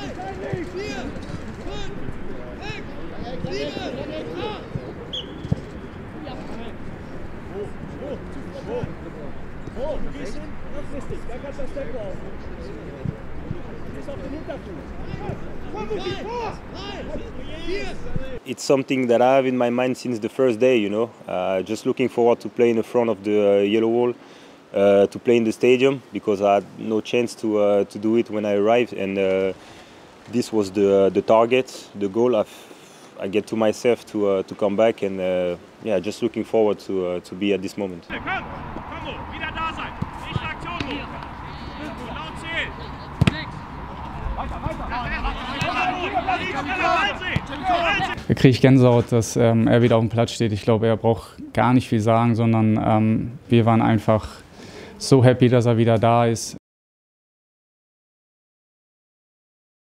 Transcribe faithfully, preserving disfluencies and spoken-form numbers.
It's something that I have in my mind since the first day, you know. Uh, just looking forward to play in the front of the uh, yellow wall, uh, to play in the stadium, because I had no chance to uh, to do it when I arrived, and uh, this was the uh, the target, the goal. I've, I get to myself to uh, to come back, and uh, yeah, just looking forward to uh, to be at this moment. Da kriege ich Gänsehaut, dass ähm, er wieder auf dem Platz steht. Ich glaube, er braucht gar nicht viel sagen, sondern ähm, wir waren einfach so happy, dass er wieder da ist.